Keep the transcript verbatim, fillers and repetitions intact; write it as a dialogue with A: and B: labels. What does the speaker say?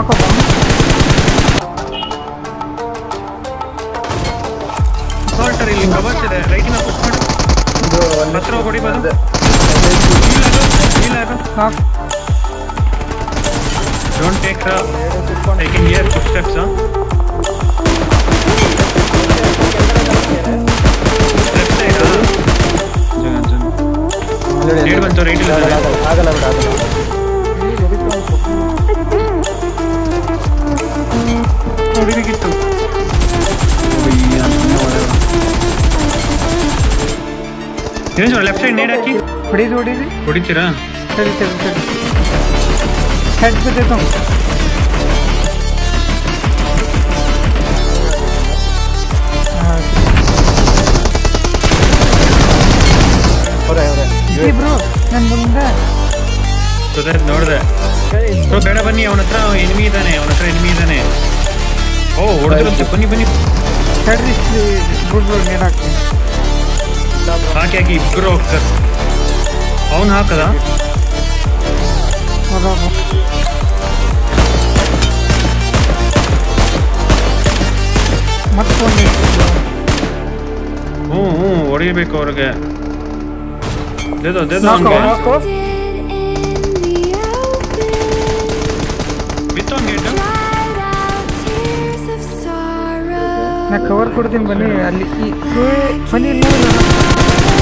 A: ನಾಕೋಬ
B: ಸಾಲ್ಟರ್ ಇಲ್ಲಿ ಕವರ್ಸ್ ಇದೆ ರೈಟಿನ ಪುಷ್ ಮಾಡಿ ಹತ್ರ ಹೋಗಿ ಹೊಡಿಬೋದು don't take taking here footsteps left side ನೇಡ್ ಬಂತು ರೈಟ್ ಇಲ್ಲ
C: ಆಗಲ್ಲ ಬಿಡ ಆಗಲ್ಲ
B: ಹೊಡಿಬೇಕಿತ್ತು ಲೆಫ್ಟ್ ಸೈಡ್ ನೇಡ್ ಹಾಕಿ
A: ಹೊಡಿದು ಹೊಡಿದು
B: ಹೊಡಿತೀರಾ
A: ಸರಿ ಸರಿ ಸರಿ ಹೆಡ್ ಬಿದ್ದೈತು ಬ್ರೋ ನನ್ನ ಮುಂದೆ
B: ನೋಡಿದೆ ಬ್ರೋ ಬೇಡ ಬನ್ನಿ ಅವನ ಹತ್ರ ಎನಿಮಿ ಇದ್ದಾನೆ ಅವನ ಹತ್ರ ಎನಿಮಿ ಇದ್ದಾನೆ ಓ ಹೊಡೆದಿರುತ್ತೆ ಬನ್ನಿ ಬನ್ನಿ
A: ತಡ್ರಿ ಗುಡ್ ಬ್ರೋ ನೀರು ಹಾಕ್ತೀನಿ
B: ಹಾಕಿ ಹಾಕಿ ಇಬ್ಬರು ಹೋಗ್ತಾರೆ ಅವನು ಹಾಕದ
A: ಮತ್ತೊಂದು
B: ಹ್ಞೂ ಹ್ಞೂ ಹೊಡಿಬೇಕು ಅವ್ರಿಗೆ ದೇದೋ ದೇದೋ ಅವನಿಗೆ ಬಿತ್ತು ಅವ್ನಿಗೆ
A: ನಾ ಕವರ್ ಕೊಡ್ತೀನಿ ಬನ್ನಿ ಅಲ್ಲಿ ಬನ್ನಿ ಇಲ್ಲ